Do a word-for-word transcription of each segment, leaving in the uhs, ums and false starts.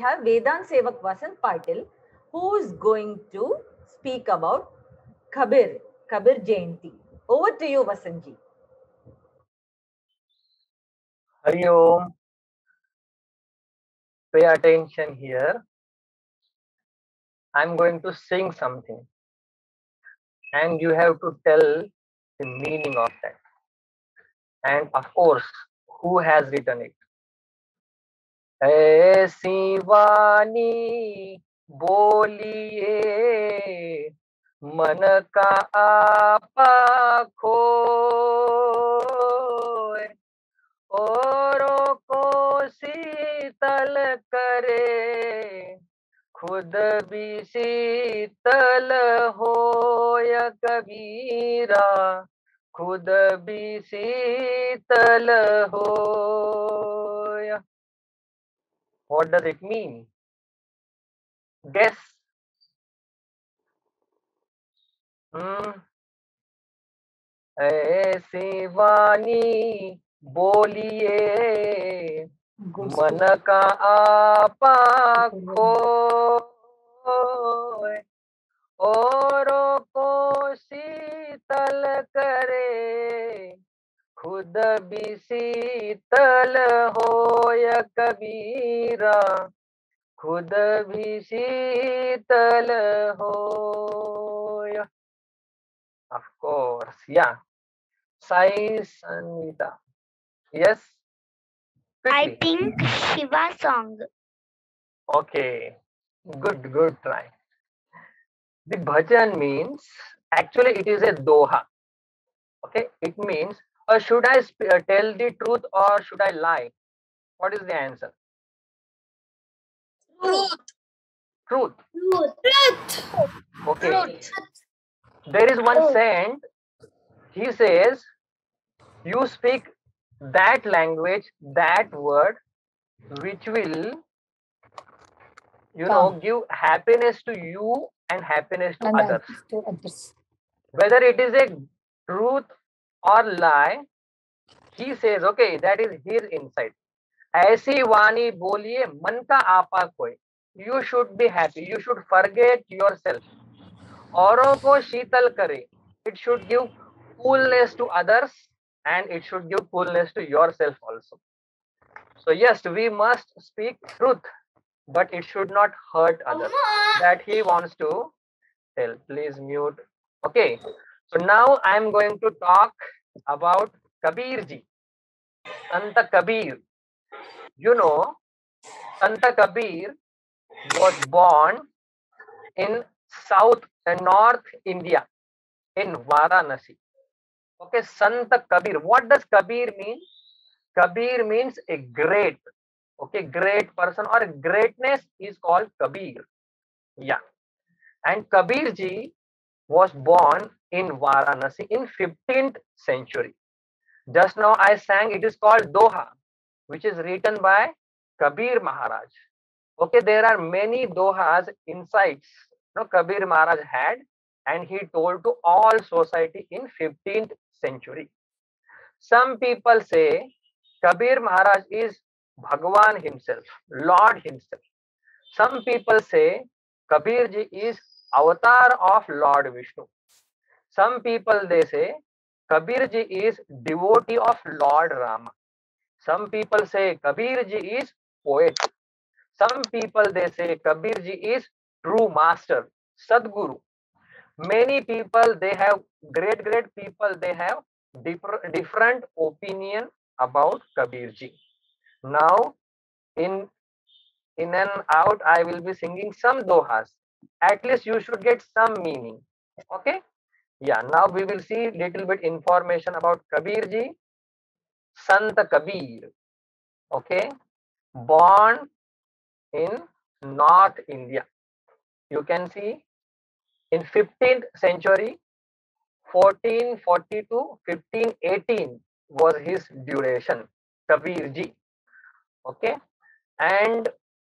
have Vedant Sevak Vasant Patil, who is going to speak about Kabir, Kabir Jayanti. Over to you, Vasantji. Hari Om. Pay attention here. I'm going to sing something, and you have to tell the meaning of that. And of course, who has written it? ऐसी वाणी बोलिए मन का आपा खोए औरों को शीतल करे खुद भी शीतल हो या कबीरा खुद भी शीतल हो या. What does it mean? Guess. Hmm. ऐसी वाणी बोलिए मन का आपा खोए औरों को शीतल करे खुद भी शीतल हो या कबीरा खुद भी शीतल हो या. Of course, yeah. Sai Sanita. Yes. I Quickly. think Shiva song. Okay. Good, good try. The bhajan means, actually it is a doha. Okay. It means, uh, should I sp- uh, tell the truth or should I lie? What is the answer? Truth. Truth. Truth. Okay. Truth. There is one saint. He says, you speak that language, that word, which will, you know, give happiness to you and happiness to others. To others. Whether it is a truth or lie, he says, okay, that is his insight. ऐसी वाणी बोलिए मन का आपा खोए. You should be happy. You should forget yourself. औरों को शीतल करे. It should give coolness to others and it should give coolness to yourself also. So yes, we must speak truth, but it should not hurt others. That he wants to tell. Please mute. Okay. So now I am going to talk about Kabir ji. Santa Kabir. You know, Santa Kabir was born in South and North India, in Varanasi. Okay, Santa Kabir. What does Kabir mean? Kabir means a great. Okay, great person or greatness is called Kabir. Yeah. And Kabir ji was born in Varanasi in fifteenth century. Just now I sang, it is called Doha, which is written by Kabir Maharaj. Okay, there are many Dohas, insights, no, Kabir Maharaj had, and he told to all society in fifteenth century. Some people say Kabir Maharaj is Bhagwan himself, Lord himself. Some people say Kabir ji is avatar of Lord Vishnu. Some people they say Kabir ji is devotee of Lord Rama. Some people say Kabir ji is poet. Some people they say Kabir ji is true master, Sadguru. Many people they have great great people they have different different opinion about Kabir ji. Now in in and out I will be singing some dohas. At least you should get some meaning. Okay. Yeah, now we will see little bit information about Kabir ji. Sant Kabir. Okay. Born in North India. You can see in fifteenth century, fourteen forty to fifteen eighteen was his duration. Kabir ji. Okay. And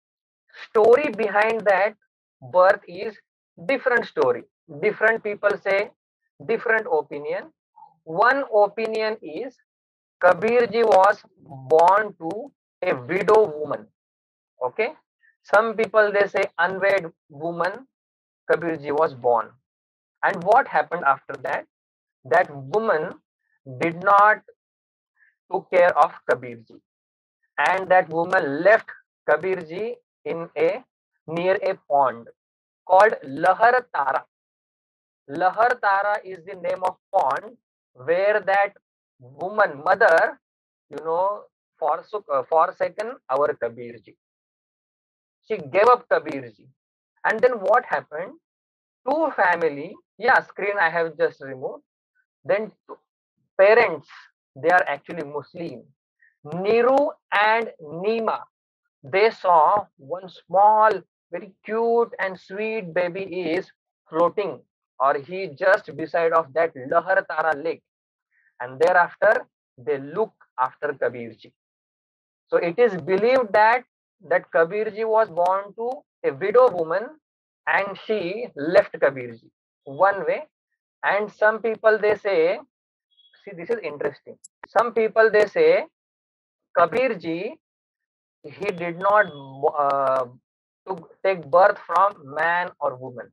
story behind that birth is different story. Different people say different opinion. One opinion is Kabir ji was born to a widow woman. Okay. Some people they say unwed woman Kabirji was born. And what happened after that? That woman did not took care of Kabirji, and that woman left Kabirji in a near a pond called Lahar Tara. Lahar Tara is the name of pond where that woman, mother, you know, forsook, uh, forsaken our Kabirji. She gave up Kabirji. And then what happened? Two family, yeah, screen I have just removed. Then two parents, they are actually Muslim. Niru and Nima, they saw one small, very cute and sweet baby is floating, or he just beside of that Lahar Tara lake, and thereafter they look after Kabirji. So it is believed that that Kabirji was born to a widow woman and she left Kabirji one way. And some people they say, see, this is interesting. Some people they say Kabirji, he did not uh, to take birth from man or woman.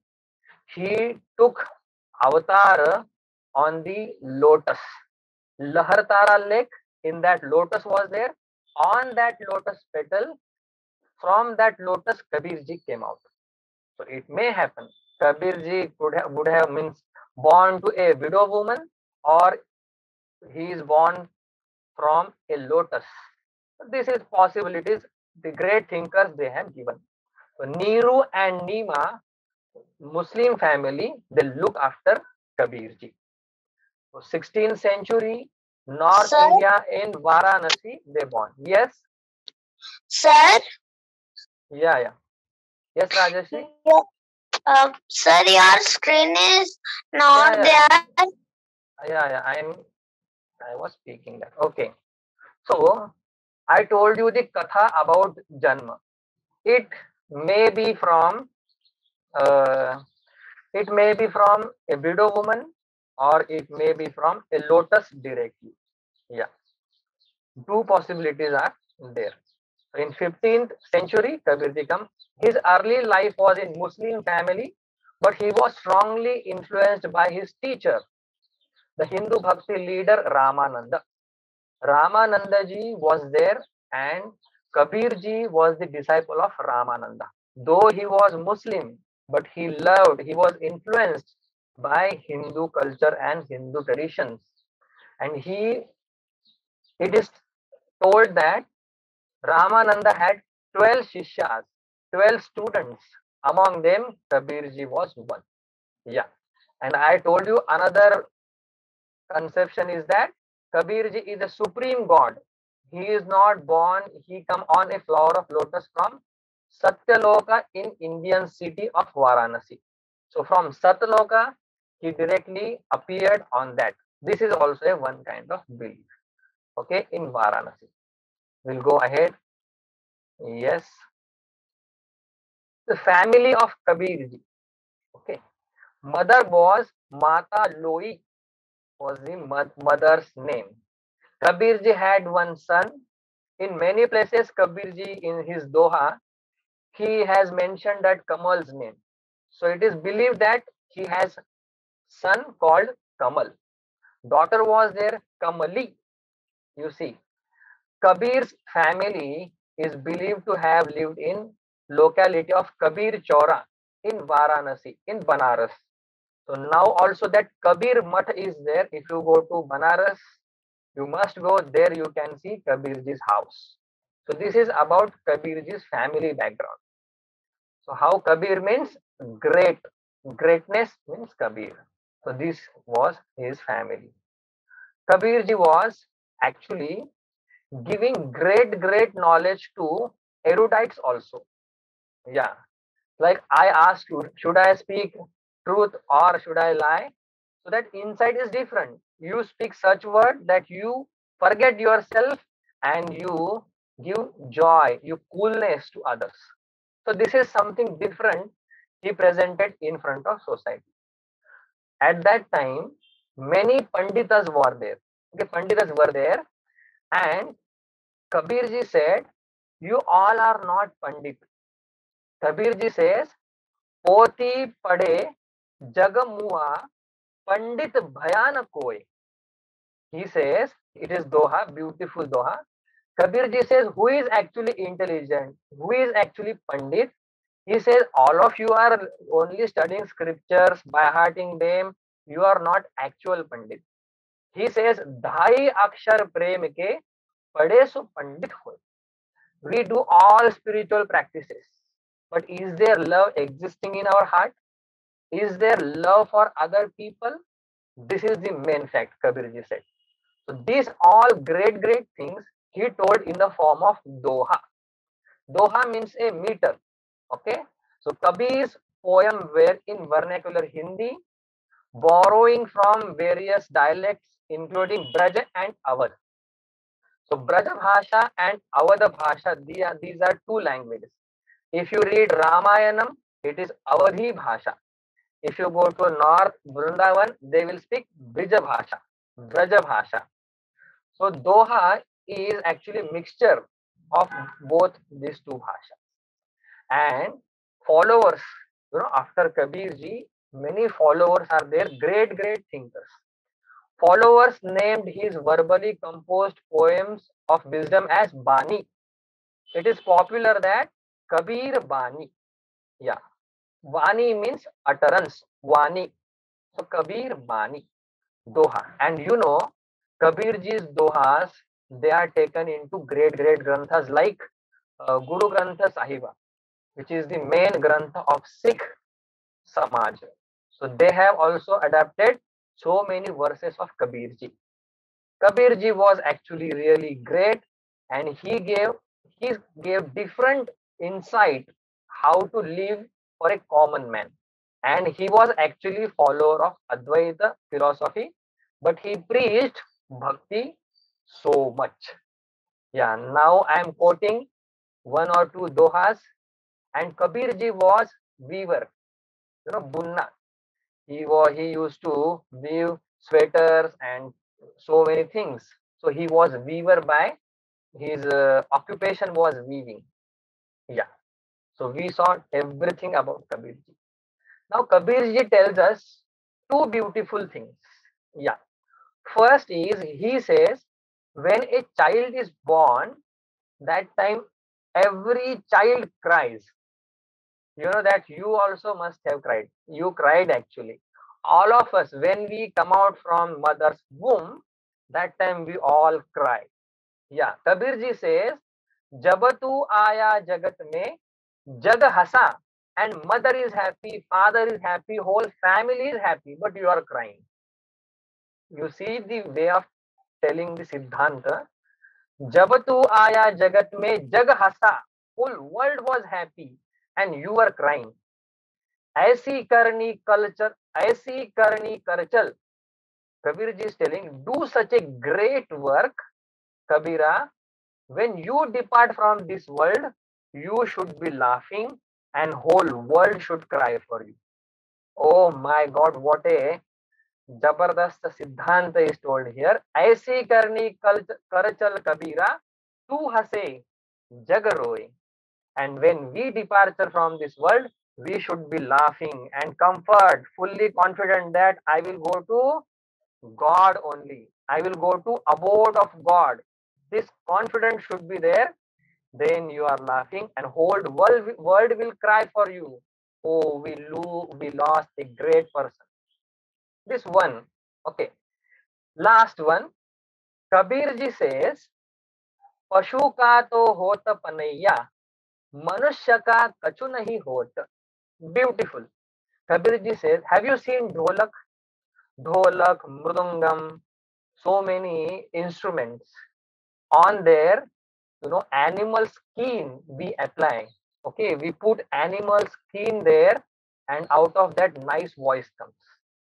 He took avatar on the lotus. Lahartara lake, in that lotus was there. On that lotus petal, from that lotus, Kabirji came out. So it may happen. Kabirji could have, would have means born to a widow woman, or he is born from a lotus. This is possibilities the great thinkers they have given. So Niru and Nima, Muslim family, they look after Kabirji. So sixteenth century, North Sir? India in Varanasi, they born. Yes, Sir, yeah, yeah. Yes, Rajashri? uh, sir, your screen is not Yeah, yeah. there. Yeah, yeah. I am. I was speaking that. Okay. So I told you the katha about Janma. It may be from. Uh, it may be from a widow woman, or it may be from a lotus directly. Yeah, two possibilities are there. So in fifteenth century, Kabirji come. His early life was in Muslim family, but he was strongly influenced by his teacher, the Hindu Bhakti leader Ramananda. Ramananda ji was there, and Kabir ji was the disciple of Ramananda. Though he was Muslim, but he loved, he was influenced by Hindu culture and Hindu traditions. And he, it is told that Ramananda had twelve shishyas, twelve students. Among them, Kabirji was one. Yeah. And I told you another conception is that Kabirji is a supreme God. He is not born, he come on a flower of lotus from Satyaloka in Indian city of Varanasi. So from Satyaloka, he directly appeared on that. This is also a one kind of belief. Okay, in Varanasi. We'll go ahead. Yes. The family of Kabirji. Okay. Mother was Mata Loi, was the mother's name. Kabirji had one son. In many places, Kabirji in his Doha, he has mentioned that Kamal's name. So it is believed that he has son called Kamal. Daughter was there, Kamali. You see, Kabir's family is believed to have lived in locality of Kabir Chaura in Varanasi, in Banaras. So now also that Kabir Mutt is there. If you go to Banaras, you must go there. You can see Kabirji's house. So this is about Kabirji's family background. So how Kabir means great, greatness means Kabir. So this was his family. Kabirji was actually giving great, great knowledge to erudites also. Yeah. Like I asked you, should I speak truth or should I lie? So that insight is different. You speak such word that you forget yourself and you give joy, you coolness to others. So this is something different he presented in front of society. At that time, many Panditas were there. Okay, Panditas were there, and Kabirji said, you all are not Pandit. Kabir ji says, Poti pade jag mua pandit bhayan koi. He says, it is Doha, beautiful Doha. Kabir ji says, who is actually intelligent? Who is actually Pandit? He says, all of you are only studying scriptures, by hearting them. You are not actual Pandit. He says, Dhai akshar prem ke pade so Pandit hoy. We do all spiritual practices. But is there love existing in our heart? Is there love for other people? This is the main fact, Kabirji said. So these all great, great things he told in the form of Doha. Doha means a meter. Okay. So Kabir's poem were in vernacular Hindi, borrowing from various dialects, including Braja and Awadh. So Braja Bhasha and Awadh Bhasha, these are two languages. If you read Ramayanam, it is Awadhi Bhasha. If you go to North Vrindavan, they will speak Brija Bhasha, Braja Bhasha. So Doha is actually a mixture of both these two bhashas. And followers, you know, after Kabir ji, many followers are there, great, great thinkers. Followers named his verbally composed poems of wisdom as Bani. It is popular that Kabir Bani. Yeah. Vani means utterance. Vani. So Kabir Bani. Doha. And you know, Kabirji's Dohas, they are taken into great, great granthas like uh, Guru Grantha Sahiba, which is the main grantha of Sikh Samaj. So they have also adapted so many verses of Kabirji. Kabirji was actually really great, and he gave he gave different insight how to live for a common man. And he was actually follower of Advaita philosophy, but he preached bhakti so much. Yeah, now I am quoting one or two dohas. And Kabirji was weaver, you know, bunna. He was he used to weave sweaters and so many things. So he was weaver by his uh, occupation was weaving. Yeah. So we saw everything about Kabirji. Now Kabirji tells us two beautiful things. Yeah. First is he says when a child is born, that time every child cries. You know that you also must have cried. You cried actually. All of us, when we come out from mother's womb, that time we all cry. Yeah, Kabirji says, Jabatu aya jagat mein, jag hasa, and mother is happy, father is happy, whole family is happy, but you are crying. You see the way of telling the Siddhanta. Jabatu aya jagat mein, jag hasa, whole world was happy, and you were crying. ऐसी करनी culture ऐसी करनी करचल. Kabirji is telling, do such a great work, Kabira. When you depart from this world, you should be laughing and whole world should cry for you. Oh my God, what a Jabardast Siddhanta is told here. ऐसी करनी करचल Kabira, tu hase jag roye. And when we departure from this world, we should be laughing and comfort, fully confident that I will go to God only. I will go to abode of God. This confidence should be there. Then you are laughing and whole world, world will cry for you. Oh, we, lo we lost a great person. This one. Okay. Last one. Kabirji says, Pashu ka to hota panaiya, Manusya ka kachu nahi hota. Beautiful. Kabirji says, have you seen dholak? Dholak, mridangam, so many instruments. On their, you know, animal skin we apply. Okay, we put animal skin there and out of that nice voice comes.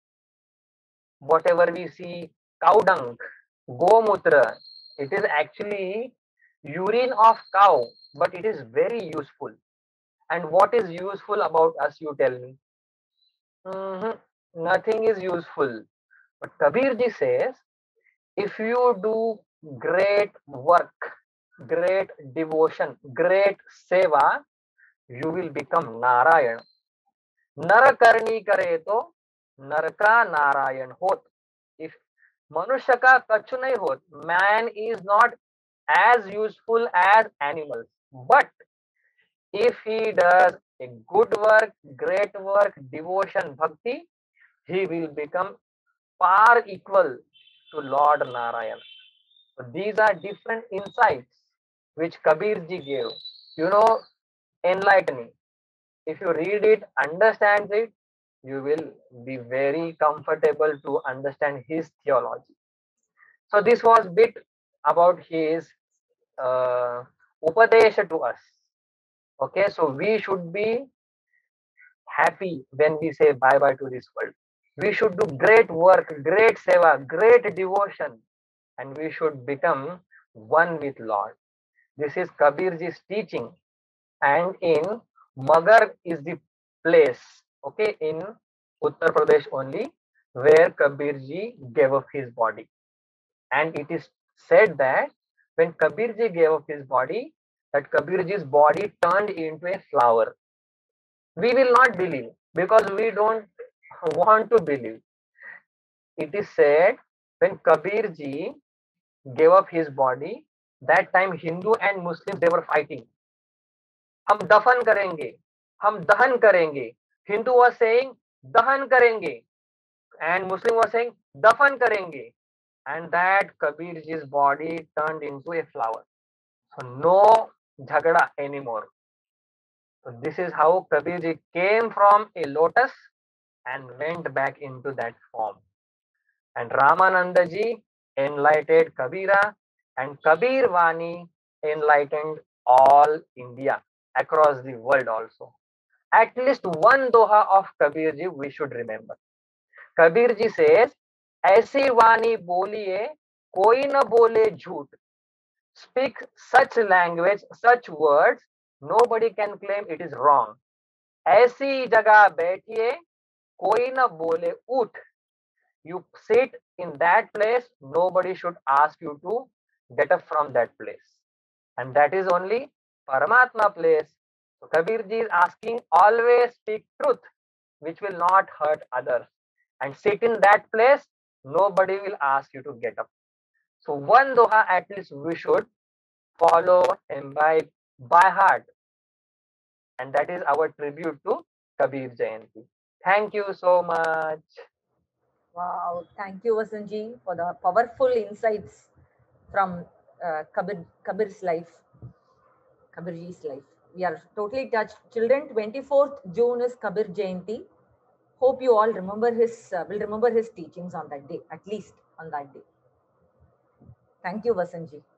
Whatever we see, cow dung, gomutra, it is actually urine of cow, but it is very useful. And what is useful about us, you tell me? Mm-hmm. Nothing is useful. But Kabirji says, if you do great work, great devotion, great seva, you will become Narayan. नर करनी करे तो नर का नारायण होत. If मनुष्य का कछु नहीं होत, man is not as useful as animals. But if he does a good work, great work, devotion, bhakti, he will become far equal to Lord Narayan. So these are different insights which Kabir ji gave. You know, enlightening. If you read it, understand it, you will be very comfortable to understand his theology. So this was bit about his uh, upadesha to us. Okay, so we should be happy when we say bye bye to this world. We should do great work, great seva, great devotion, and we should become one with Lord. This is Kabirji's teaching, and in Magar is the place, okay, in Uttar Pradesh only, where Kabirji gave up his body. And it is said that when Kabirji gave up his body, that Kabirji's body turned into a flower. We will not believe because we don't want to believe. It is said when Kabirji gave up his body, that time Hindu and Muslims, they were fighting. हम दफन करेंगे, हम दहन करेंगे. Hindu was saying दहन करेंगे, and Muslim was saying दफन करेंगे. And that Kabirji's body turned into a flower. So no jhagada anymore. So this is how Kabirji came from a lotus and went back into that form. And Ramananda ji enlightened Kabira, and Kabir Vani enlightened all India, across the world also. At least one doha of Kabir ji we should remember. Kabir ji says, ऐसी वाणी बोलिए कोई न बोले झूठ. Speak such language, such words, nobody can claim it is wrong. ऐसी जगह बैठिए कोई न बोले उठ. You sit in that place, nobody should ask you to get up from that place. And that is only Paramatma place. So Kabir ji is asking, always speak truth, which will not hurt others. And sit in that place, nobody will ask you to get up. So one doha at least we should follow, imbibe by heart. And that is our tribute to Kabir Jayanti. Thank you so much. Wow, thank you, Vasanji, for the powerful insights from uh, Kabir, Kabir's life, Kabirji's life. We are totally touched. Children, twenty-fourth June is Kabir Jayanti. Hope you all remember his, uh, will remember his teachings on that day, at least on that day. Thank you, Vasanji.